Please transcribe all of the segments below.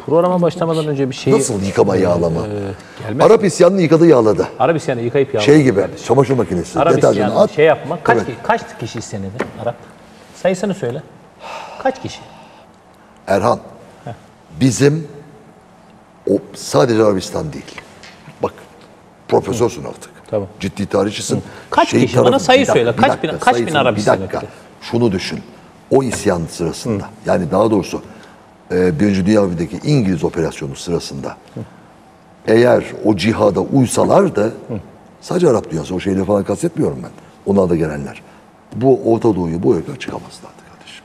Programa başlamadan önce bir şeyi... Nasıl yıkama yağlama? Gelmez. Arap isyanını yıkadı yağladı. Arap isyanı yıkayıp yağladı. Şey gibi çamaşır makinesi. Arap Deterjanı isyanı at. şey yapma. Evet. Kaç kişi isyanedi Arap? Sayısını söyle. Kaç kişi? Erhan, bizim o sadece Arabistan değil. Bak, profesörsün artık. Tamam. Ciddi tarihçisin. Kaç kişi? Bana sayı söyle. Kaç bin Arap Bir isyan dakika. etti? Şunu düşün. O isyan sırasında, yani daha doğrusu Birinci Dünya Harbi'ndeki İngiliz operasyonu sırasında eğer o cihada uysalardı, sadece Arap dünyası, o şeyleri falan kastetmiyorum ben. Ona da gelenler. Bu Orta Doğu'yu bu ülke çıkamazlardı kardeşim.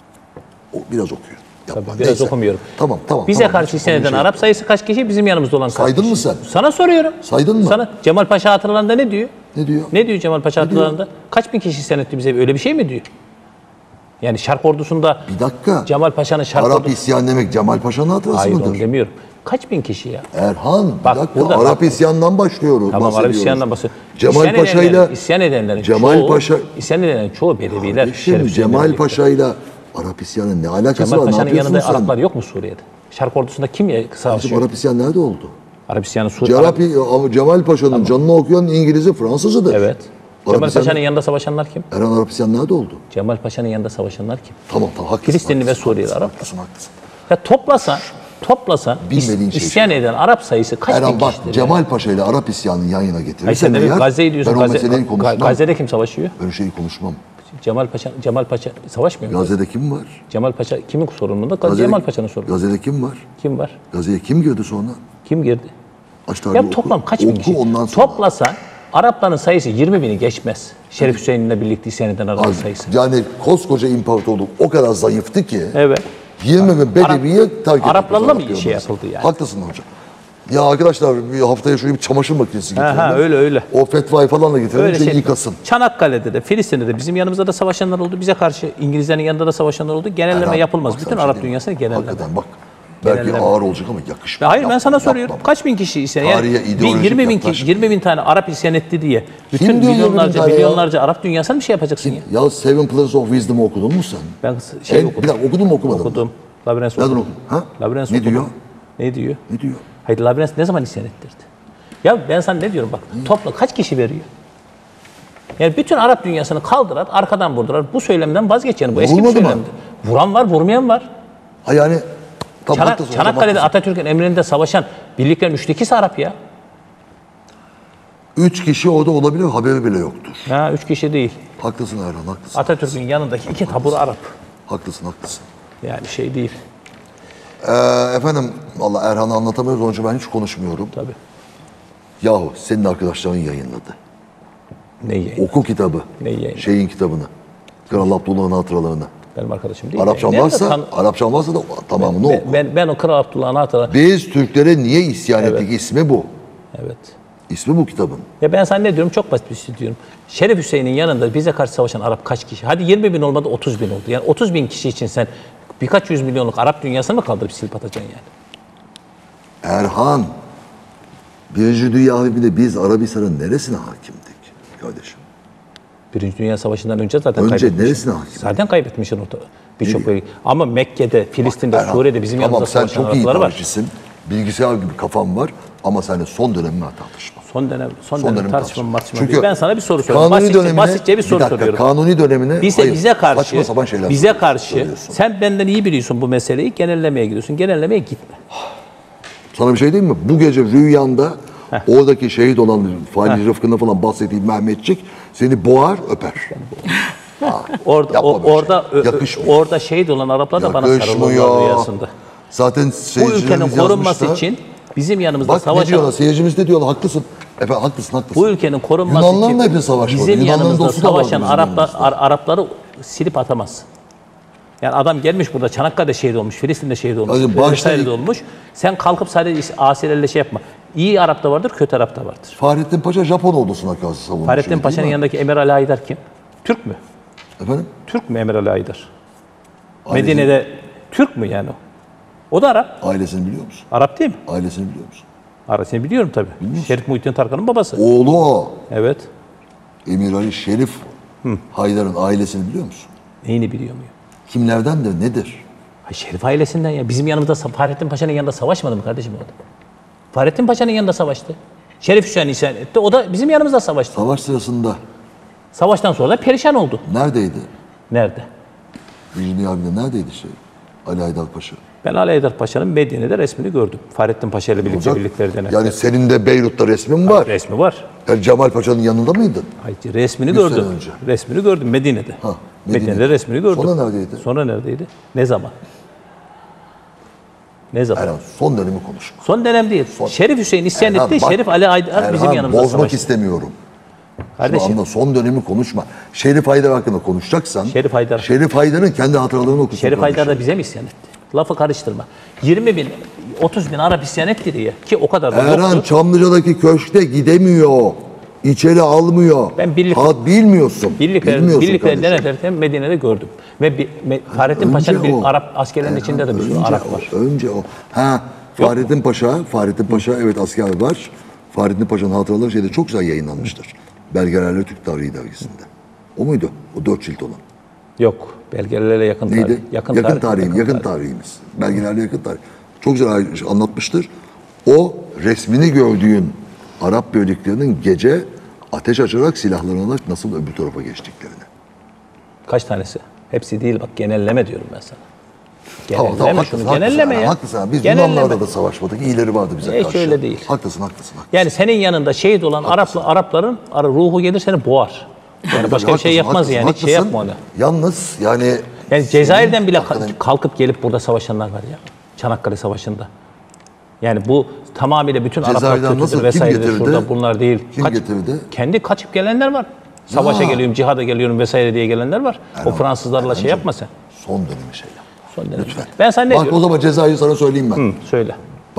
O biraz okuyor. Yapma. Tabii, biraz okumuyorum. Tamam. Bize tamam. karşı isyan eden Arap sayısı kaç kişi? Bizim yanımızda olan kaç Saydın kişi? mı sen? Sana soruyorum. Saydın mı? Sana Cemal Paşa hatıralarında ne diyor? Ne diyor? Ne diyor Cemal Paşa hatıralarında? Kaç bin kişi isyan etti bize? Öyle bir şey mi diyor? Yani Şark Ordusu'nda Bir dakika. Cemal Paşa'nın Şark Arap Ordusu... isyan demek Cemal Paşa'nın hatırası Hayır mıdır? onu demiyorum. Kaç bin kişi ya? Erhan, Bak, bir dakika. burada Arap bak. isyanından başlıyoruz. Tamam Arap bahsediyoruz. isyanından bahsediyor. Cemal Paşa'yla isyan edenlerin Cemal çoğu, Paşa isyan edenlerin çoğu Bedeviler. Kardeşim, Şerif Hüseyin'le Cemal birlikte. Paşa'yla Arap isyanının ne alakası Cemal var? Ne Paşa'nın yapıyorsun yanında sen? Araplar yok mu Suriye'de? Şark Ordusu'nda kim Kardeşim, savaşıyor? Arap isyan nerede oldu? Arap isyanı Suriye. Cemal Paşa'nın canını okuyan İngiliz'i, Fransızıdır. Evet. Arap Cemal isyanı- Paşa'nın yanında savaşanlar kim? Erhan, Arap isyan nerede oldu? Cemal Paşa'nın yanında savaşanlar kim? Tamam haklısın. Filistinli ve haklısın, Suriyeli haklısın, Arap. haklısın. Ya toplasan Bilmediğin şey isyan eden Arap sayısı kaç bin Erhan bak, kişidir? Cemal Paşa ile Arap isyanını yan yana Hayır getirirsen sen de eğer, Gazze'yi diyorsun. ben o meseleyi konuşmam. Gazze'de kim savaşıyor? Ben o şeyi konuşmam. Cemal Paşa savaşmıyor mu? Gazze'de kim var? Cemal Paşa kimin sorumluluğunda? Gazze'de- Cemal Paşa'nın sorumluluğunda. Gazze'de kim var? Kim var? Gazze'ye kim girdi sonra? Kim girdi? Aç tarihi Ya toplam kaç bin oku kişi? ondan sonra. Toplasan Arapların sayısı 20 bini geçmez. Şerif Hüseyin'le birlikte isyan eden Arap sayısı. Yani koskoca imparatorluk o kadar zayıftı ki Evet. 20 bin Bedevi'yi terk ettik. Araplarla mı Arap şey yarımadası. yapıldı yani? Haklısın hocam. Ya arkadaşlar bir haftaya şöyle bir çamaşır makinesi getirelim. öyle. O fetvayı falan da getirelim. Öyle Şey şey. yıkasın. Çanakkale'de de, Filistin'de de bizim yanımızda da savaşanlar oldu. Bize karşı İngilizlerin yanında da savaşanlar oldu. Genelleme Erhan, yapılmaz. bak Bütün sana Arap şey diyeyim. dünyasına genelleme. Hakikaten bak. Belki Genelleme. ağır olacak ama yakışmıyor. Hayır ben Yapma, sana soruyorum. yapma. Kaç bin kişi isyan? Tarihe Yani ideolojik 20 bin tane Arap isyan etti diye. Bütün diyor 20 bin milyonlarca tane ya? milyonlarca Arap dünyasına bir şey yapacaksın ya. Ya Seven Pillars of Wisdom'u okudun mu sen? Ben Bir okudum. dakika okudun mu okumadın mı? Okudum. Labirent Nereden okudum. okudun? Ha? Labirent Ne okudum. diyor? Ne diyor? Ne diyor? Hayır Labirent ne zaman isyan ettirdi? Ya ben sana ne diyorum bak. Topla kaç kişi veriyor? Yani bütün Arap dünyasını kaldırar, arkadan vurdurar. Bu söylemden vazgeç yani. Bu eski bir Vurmadı mı? söylemdi. Vuran var, vurmayan var. Ha yani tam haklısın hocam, Çanakkale'de haklısın. Atatürk'ün emrinde savaşan birliklerin üçte ikisi Arap ya. 3 kişi orada olabilir, haberi bile yoktur. Ha, 3 kişi değil. Haklısın Erhan, haklısın. Atatürk'ün yanındaki 2 tabur Arap. Haklısın, haklısın. Yani şey değil. Efendim, valla Erhan'ı anlatamıyoruz, onun için ben hiç konuşmuyorum. Tabii. Yahu senin arkadaşların yayınladı. Neyi yayın? Oku kitabı. Neyi yayınladı? Şeyin kitabını. Kral Abdullah'ın hatıralarını. Benim arkadaşım değil. Arapçan Nerede varsa, Arapçan varsa da tamamını oku. Ben o Kral Abdullah'ın hatıraları... Biz Türklere niye isyan ettik? İsmi bu. Evet. İsmi bu kitabın. Ya ben sana ne diyorum? Çok basit bir şey diyorum. Şerif Hüseyin'in yanında bize karşı savaşan Arap kaç kişi? Hadi 20 bin olmadı 30 bin oldu. Yani 30 bin kişi için sen birkaç yüz milyonluk Arap dünyasını mı kaldırıp silip atacaksın yani? Erhan, Birinci Dünya Harbi'nde biz Arabistan'ın neresine hakimdik kardeşim? Birinci Dünya Savaşı'ndan önce zaten Önce kaybetmişsin. neresine hakim? Zaten kaybetmişsin orada. Birçok bölge. Ama Mekke'de, Filistin'de, Erhan, Suriye'de bizim tamam, yanımızda sen savaşan çok iyi Araplar var. tarihçisin. Bilgisayar gibi kafan var ama seninle son dönemine tartışma. Son dönem tartışma Çünkü değil. Ben sana bir soru soruyorum. Basitçe bir soru soruyorum. Kanuni dönemine Bize karşı, saçma sapan şeyler bize karşı söylüyorsun. sen benden iyi biliyorsun bu meseleyi, genellemeye gidiyorsun. Genellemeye gitme. Sana bir şey diyeyim mi? Bu gece rüyanda oradaki şehit olan Fahri Rıfkı'ndan falan bahsettiğim Mehmetçik seni boğar öper. Orada şehit olan Araplar da bana sarılıyorlar rüyasında. Zaten Bu ülkenin korunması için bizim yanımızda bak, savaşan... ne diyorlar? Seyircimiz de diyorlar. Haklısın. Efendim haklısın. Bu ülkenin korunması Yunanlıların da için hepsi savaşmadı. bizim Yunanlıların yanımızda dostu da vardı savaşan bizim yanımızda. Arapları silip atamaz. Yani adam gelmiş burada Çanakkale'de şehit olmuş, Filistin'de şehit olmuş, Hadi başta Vesaire'de olmuş. Sen kalkıp sadece asilerle şey yapma. İyi Arap da vardır, kötü Arap da vardır. Fahrettin Paşa Japon ordusuna karşı savunmuş. Fahrettin Paşa'nın yanındaki Emir Ali Haydar kim? Türk mü? Efendim? Türk mü Emir Ali Haydar? Ailesini- Medine'de Türk mü yani o? O da Arap. Ailesini biliyor musun? Arap değil mi? Ailesini biliyor musun? Arasını biliyorum tabii. Şerif Muhittin Tarkan'ın babası. Oğlu o. Evet. Emir Ali Şerif Haydar'ın ailesini biliyor musun? Neyini biliyor muyum? Kimlerden de nedir? Şerif ailesinden ya. Bizim yanımızda Fahrettin Paşa'nın yanında savaşmadı mı kardeşim o adam? Fahrettin Paşa'nın yanında savaştı. Şerif Hüseyin isyan etti. O da bizim yanımızda savaştı. Savaş sırasında Savaştan sonra da perişan oldu. neredeydi? Nerede? Birinci abide neredeydi Ali Haydar Paşa? Ben Ali Haydar Paşa'nın Medine'de resmini gördüm. Fahrettin Paşa ile birlikte Olacak. birlikleri denek. Yani senin de Beyrut'ta resmin var. Resmi var. Yani Cemal Paşa'nın yanında mıydın? Hayır, resmini 100 gördüm. sene önce. Resmini gördüm Medine'de. Ha, Medine'de Medine'de. resmini gördüm. Sonra neredeydi? Sonra neredeydi? Ne zaman? Ne zaman? Erhan son dönemi konuşma. Son dönem değil. Şerif Hüseyin isyan Erhan, etti. bak, Şerif Ali Haydar bizim Erhan, yanımızda bozmak savaştı. istemiyorum. Kardeşim, Şu anda son dönemi konuşma. Şerif Haydar hakkında konuşacaksan Şerif Haydar. Şerif Haydar'ın kendi hatıralarını okusun. Şerif Haydar kardeşim. da bize mi isyan etti? Lafı karıştırma. 20 bin, 30 bin Arap isyan etti diye. Ki o kadar da Erhan yoktu. Çamlıca'daki köşkte gidemiyor. İçeri almıyor. Ben birlik- bilmiyorsun. Bilmiyorsun Birlikleri kardeşim. denetirken Medine'de gördüm. Ve Fahrettin Paşa'nın Önce bir o. Arap askerlerinin içinde de bir sürü Arap var. Önce o. Fahrettin Paşa evet asker var. Fahrettin Paşa'nın hatıraları şeyde çok güzel yayınlanmıştır. Belgelerle Türk Tarihi dergisinde. O muydu? O 4 cilt olan. Yok. Belgelerle yakın tarih. Neydi? Yakın tarihimiz. Belgelerle yakın tarih. Çok güzel anlatmıştır. O resmini gördüğün Arap birliklerinin gece ateş açarak silahlarını alarak nasıl öbür tarafa geçtiklerini. Kaç tanesi? Hepsi değil bak, genelleme diyorum ben sana. Tamam, Genelleme haklısın, şunu, haklısın, genelleme ya. haklısın. Biz Genelleme. Yunanlarda da savaşmadık. İyileri vardı bize Hiç karşı. öyle değil. Haklısın. Yani senin yanında şehit olan Arapların ruhu gelir seni boğar. Yani başka bir şey Haklısın, yapmaz yani. Hiç şey haklısın. yapma ona. Yalnız yani Yani Cezayir'den bile hakikaten- kalkıp gelip burada savaşanlar var ya. Çanakkale Savaşı'nda. Yani bu tamamıyla bütün Araplar Cezayir'den nasıl, kötüdür kim vesairedir. getirdi? Şurada bunlar değil. Kim getirdi? Kendi kaçıp gelenler var. Savaşa Ya. geliyorum, cihada geliyorum vesaire diye gelenler var. O Fransızlarla şey yapma sen. son dönemi şey yap. Son dönem. Lütfen. Ben sana ne Bak diyorum? o zaman cezayı sana söyleyeyim ben. Söyle.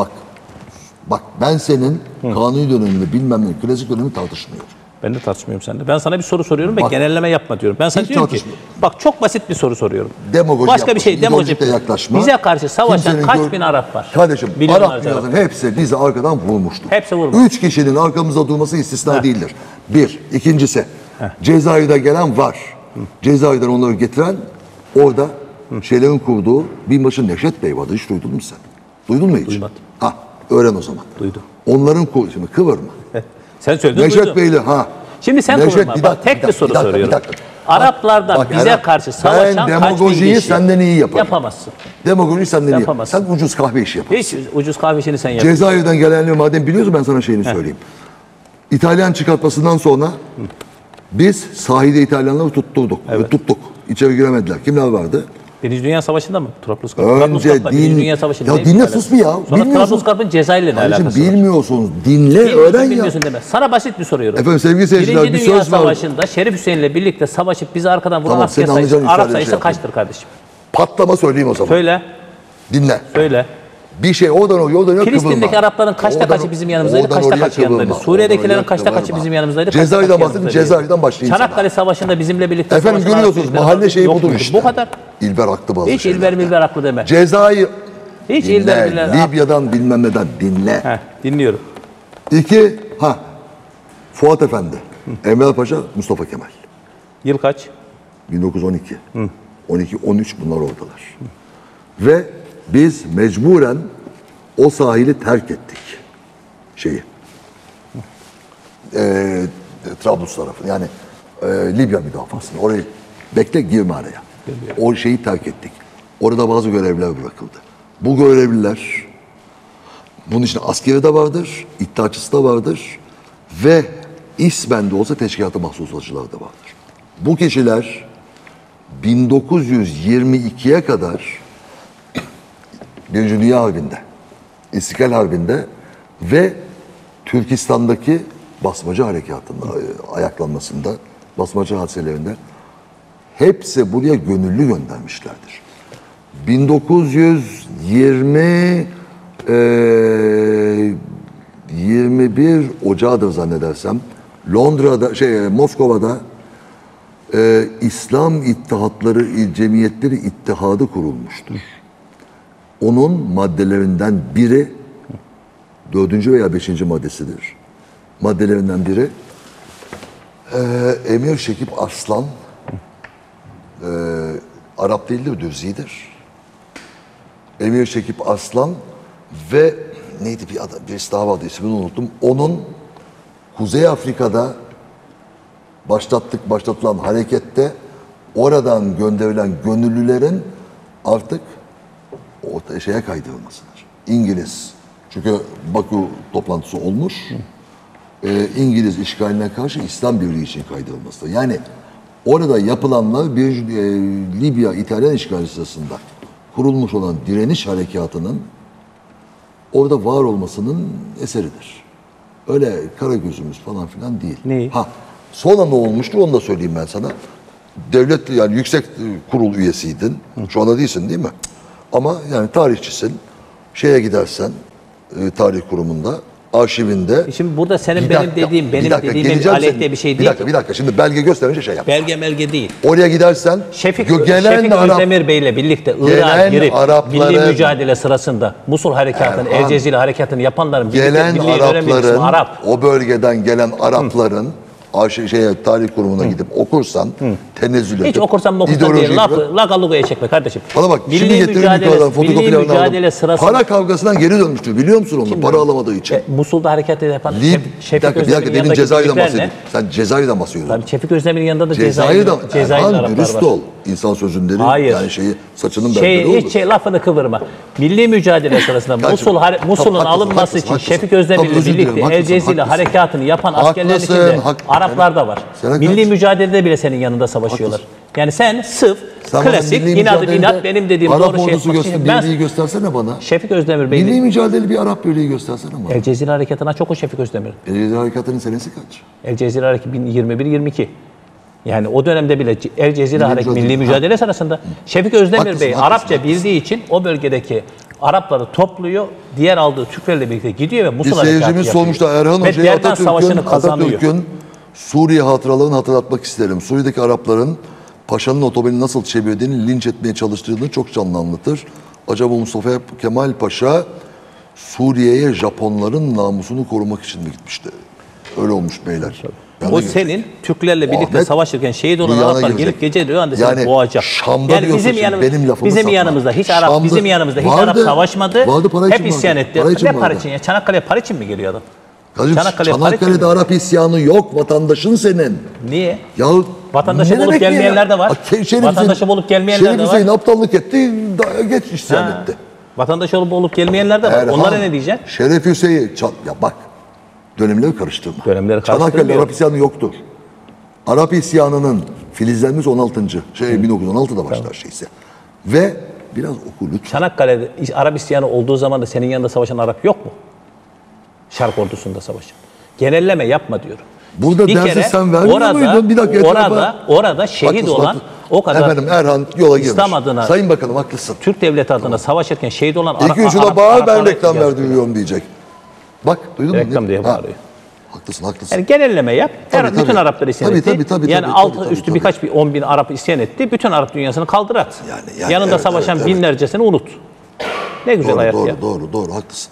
Bak ben senin kanuni dönemini bilmem ne klasik dönemi tartışmıyorum. Ben de tartışmıyorum seninle. Ben sana bir soru soruyorum ve Bak, genelleme yapma diyorum. Ben sana hiç diyorum ki, tartışmıyorum. bak çok basit bir soru soruyorum. Demagoji Başka bir yapma, şey, demagoji. ideolojik de yaklaşma. Bize karşı savaşan Kimsenin kaç bin Arap var? Kardeşim Milyonlarca Arap dünyasının hepsi bizi arkadan vurmuştur. Hepsi vurmuş. 3 kişinin arkamızda durması istisna değildir. Bir. İkincisi Cezayir'de gelen var. Cezayir'den onları getiren orada şeylerin kurduğu binbaşı Neşet Bey vardı. Hiç duydun mu sen? Duydun mu hiç? Duymadım. Öğren o zaman. Duydum. Onların şimdi kıvırma. Sen söyledin, Neşet duydum. Bey'le Şimdi sen kıvırma. Bak tek bir soru soruyorum. Araplardan Bak, bize Erhan, karşı savaşan ben kaç bin demagojiyi kişi? senden iyi yaparım. Yapamazsın. Demagojiyi senden iyi yaparım. Yapamazsın. Sen ucuz kahve işi yaparsın. Hiç ucuz kahve işini sen yap. Cezayir'den gelenleri madem biliyorsun ben sana şeyini söyleyeyim. İtalyan çıkartmasından sonra biz sahilde İtalyanları tutturduk. Tuttuk. İçeri giremediler. Kimler vardı? Birinci Dünya Savaşı'nda mı? Önce Birinci Dünya Savaşı'nda. Ya değil dinle mi? sus bir ya. Sonra Bilmiyorsun. Trablusgarp'ın Cezayir'le ne Kardeşim alakası var? bilmiyorsunuz. Dinle öğren ya. Bilmiyorsun deme. Sana basit bir soruyorum. Efendim sevgili seyirciler Birinci bir Dünya söz var. Savaşı'nda Şerif Hüseyin'le birlikte savaşıp bizi arkadan vuran Tamam, asker senin sayısı, anlayacağın Arap ifade sayısı şey yapayım. kaçtır kardeşim? Patlama söyleyeyim o zaman. Söyle, Dinle. söyle. Bir şey oradan oraya kıvırma. Filistin'deki Arapların kaçta kaçı bizim yanımızdaydı, oradan kaçta oraya kaçı yanındaydı? kıvırma, Suriye'dekilerin oradan oraya kaçta kaçı kıvırma. bizim yanımızdaydı, kaçta Cezayir'den kaçı bahsedin, yanımızdaydı? Cezayir'den başlayayım sana. Çanakkale Savaşı'nda bizimle birlikte Efendim savaşan görüyorsunuz Arap mahalle şeyi yok budur muydu? işte. Bu kadar. İlber haklı bazı Hiç şeylerde. İlber haklı deme. Cezayir Hiç dinle. İlber Libya'dan bilmem neden dinle. Heh, dinliyorum. İki, Fuat Efendi, Enver Paşa, Mustafa Kemal. Yıl kaç? 1912. 12-13 bunlar oradalar. Ve biz mecburen o sahili terk ettik. Trablus tarafını yani Libya müdafasını. Orayı bekle girme araya. O şeyi terk ettik. Orada bazı görevliler bırakıldı. Bu görevliler bunun için askeri de vardır, iddiaçısı da vardır ve ismen de olsa teşkilat-ı mahsusacılar da vardır. Bu kişiler 1922'ye kadar Birinci Dünya Harbi'nde, İstiklal Harbi'nde ve Türkistan'daki basmacı harekatında, ayaklanmasında, basmacı hadiselerinde hepsi buraya gönüllü göndermişlerdir. 21 Ocağı'dır zannedersem Londra'da Moskova'da İslam İttihatları Cemiyetleri İttihadı kurulmuştur. Onun maddelerinden biri 4. veya 5. maddesidir. Maddelerinden biri Emir Şekip Arslan Arap değildir, Dürzi'dir. Emir Şekip Arslan ve neydi bir adam, birisi daha vardı, ismini unuttum. Onun Kuzey Afrika'da başlatılan harekette oradan gönderilen gönüllülerin artık o şeye kaydırılmasıdır. İngiliz, çünkü Baku toplantısı olmuş, İngiliz işgaline karşı İslam Birliği için kaydırılmasıdır. Yani orada yapılanlar bir Libya İtalyan işgali sırasında kurulmuş olan direniş harekatının orada var olmasının eseridir. Öyle kara gözümüz falan filan değil. Neyi? Sonra ne olmuştu onu da söyleyeyim ben sana. Devlet, yani yüksek kurul üyesiydin. Şu anda değilsin değil mi? Ama yani tarihçisin. Şeye gidersen tarih kurumunda, arşivinde. Şimdi burada senin Bir benim dakika, dediğim, benim dediğim geleceğim aleyhte senin. bir şey değil. Bir dakika. Şimdi belge gösterince şey yap. Belge melge değil. Oraya gidersen Şefik Arap, Özdemir Bey ile birlikte Irak'a girip milli mücadele sırasında Musul Harekatını, El Cezire Harekatını yapanların gelen birlikte Arapların, Arap. o bölgeden gelen Arapların tarih kurumuna gidip okursan tenezzül edip Hiç okursam okursan değil. Lafı lagalugoya çekme kardeşim. Bana bak, şimdi getirdim yukarıdan fotokopilerini mücadele aldım. sırasında Para kavgasından geri dönmüştür, biliyor musun onu? Para alamadığı için. Musul'da hareket yapan Bir dakika, demin Cezayir'den bahsedin. Sen Cezayir'den bahsediyorsun. Tabii Şefik Özdemir'in yanında da Cezayir'den, Cezayir'in Araplar dürüst var. ol. İnsan sözünleri, Hayır. yani saçının berberi olur. Hiç lafını kıvırma. Milli mücadele sırasında Musul'un alınması için Şefik Özdemir ile birlikte El Cezire harekatını yapan askerlerin içinde Araplar da var. Milli mücadelede bile senin yanında savaşıyorlar. Yani sen sırf klasik inat benim dediğim Arap doğru şey ordusu birliği göstersene bana. Şefik Özdemir Bey. Milli mücadele bir Arap birliği göstersene bana. El Cezire harekatına çok o Şefik Özdemir. El Cezire harekatının senesi kaç? El Cezire harekatı 21-22. Yani o dönemde bile El Cezire harekatı milli mücadele sırasında Şefik Özdemir Bey Arapça bildiği için o bölgedeki Arapları topluyor, diğer aldığı Türklerle birlikte gidiyor ve Musul harekatı yapıyor. Seyircimiz sormuşlar, Erhan Ve Hoca'ya Derdan Savaşı'nı kazanıyor. Atatürk'ün Suriye hatıralarını hatırlatmak isterim. Suriye'deki Arapların Paşa'nın otobanı nasıl çevirdiğini, linç etmeye çalıştığını çok canlı anlatır. Acaba Mustafa Kemal Paşa Suriye'ye Japonların namusunu korumak için mi gitmişti? Öyle olmuş beyler. O senin Türklerle birlikte savaşırken şehit olan rüyana Araplar girecek. gelip gece rüyanda Yani seni boğacak. Şam'da Yani diyorsun bizim şimdi, benim lafımı bizim satma. yanımızda hiç Arap Şam'da bizim yanımızda hiç vardı, Arap savaşmadı. vardı, para için Hep isyan vardı. etti. Para için Ne para vardı. için ya? Çanakkale'ye para için mi geliyor adam? Çanakkale'de Arap isyanı yok, vatandaşın senin. Niye? Ya Vatandaşı ne bulup demek gelmeyenler de var. Vatandaşı bulup gelmeyenler de Şerif var. Hüseyin aptallık etti, geç isyan etti. Vatandaşı olup gelmeyenler de var. Erhan, Onlara ne diyeceksin? Şeref Hüseyin, ya bak, dönemleri karıştırma. Dönemleri Çanakkale'de karıştırmıyor. Arap isyanı yoktur. Arap isyanının filizlenmesi 1916'da başlar şeyse. Ve biraz oku lütfen. Çanakkale'de Arap isyanı olduğu zaman da senin yanında savaşan Arap yok mu? Şark ordusunda savaşan. Genelleme yapma diyorum. Burada dersi sen vermiyor muydun? Bir dakika, orada şehit haklısın, olan haklısın. o kadar Efendim Erhan yola girmiş. İslam adına, Sayın Bakanım haklısın. Türk devleti adına savaşırken şehit olan İlk gün şuna bağır, ben reklam yazık. verdiriyorum diyecek. Bak duydun mu? Reklam diye bağırıyor. Haklısın. Yani genelleme yap. Tabii, bütün Araplar isyan etti. Yani altı üstü birkaç 10 bin Arap isyan etti. Bütün Arap dünyasını kaldır at. Yani yanında evet, savaşan evet. binlercesini unut. Ne güzel hayat ya. Doğru haklısın.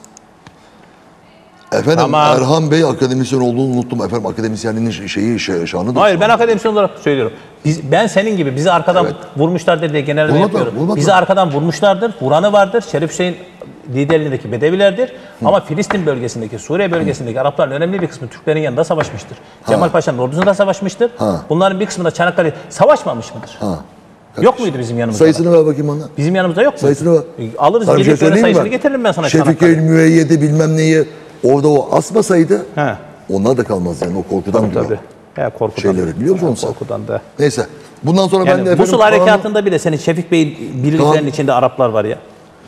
Efendim Tamam. Erhan Bey akademisyen olduğunu unuttum. Efendim akademisyenliğinin şanıdır. Hayır, ben akademisyen olarak söylüyorum. Ben senin gibi bizi arkadan vurmuşlardır diye genelleme yapıyorum. Bizi arkadan vurmuşlardır. Vuranı vardır. Şerif Hüseyin liderliğindeki Bedevilerdir. Ama Filistin bölgesindeki, Suriye bölgesindeki Arapların önemli bir kısmı Türklerin yanında savaşmıştır. Kemal Paşa'nın ordusunda savaşmıştır. Bunların bir kısmı da Çanakkale savaşmamış mıdır? Yok muydu bizim yanımızda? Sayısını ver bakayım bana. Bizim yanımızda yok mu? Sayısını ver. Alırız, Sana bir gelip şey böyle sayısını mi? getiririm ben sana Şefik Çanakkale. el Müeyyide bilmem neyi orada o asmasaydı He. onlar da kalmaz yani o korkudan diyor. Tabii. Ya korkudan. Şeyleri biliyor musun sen? Korkudan da. Neyse. Bundan sonra ben de Yani efendim Musul harekatında bile senin Şefik Bey'in birliklerinin içinde Araplar var ya.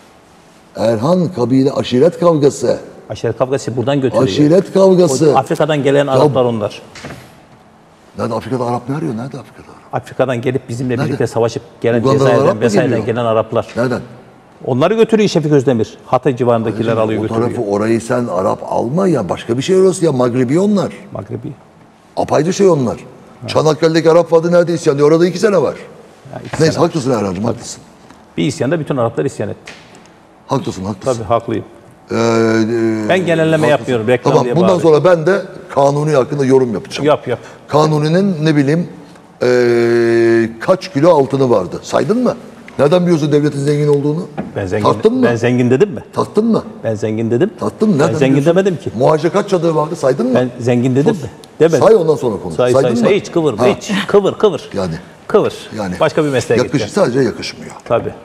Erhan kabile aşiret kavgası. Aşiret kavgası buradan götürüyor. Aşiret kavgası. Afrika'dan gelen Araplar onlar. Nerede Afrika'da Arap ne arıyor? Nerede Afrika'da Arap? Afrika'dan gelip bizimle birlikte Nerede? savaşıp gelen Uganda'dan Arap Cezayir'den mı vesaireden geliyor? gelen Araplar. Nereden? Onları götürüyor Şefik Özdemir. Hatay civarındakiler alıyor O götürüyor. tarafı orayı sen Arap alma ya başka bir şey orası ya Magribi onlar. Magribi. Apayrı şey onlar. Çanakkale'deki Arap vardı nerede isyan diyor. Orada 2 sene var. Ya iki Neyse sene. haklısın Erhan'cığım haklısın. Bir isyanda bütün Araplar isyan etti. Haklısın. Tabii haklıyım. Ben genelleme yapmıyorum, reklam tamam, diye bundan bağırıyorum. sonra ben de Kanuni hakkında yorum yapacağım. Yap. Kanuni'nin ne bileyim kaç kilo altını vardı. Saydın mı? Nereden biliyorsun devletin zengin olduğunu? Tattın mı? Ben zengin dedim mi? Tattın mı? Ben zengin dedim. Tattın mı? Ben Nereden zengin biliyorsun? demedim ki. Muhacir kaç çadır vardı? Saydın mı? Ben zengin dedim mi? Demedim. Say ondan sonra konuş. Saydın mı? Hiç kıvırma Ha. hiç. Kıvır. Yani. Kıvır. Yani. Başka bir mesleğe gideceğim. Sadece yakışmıyor. Tabii.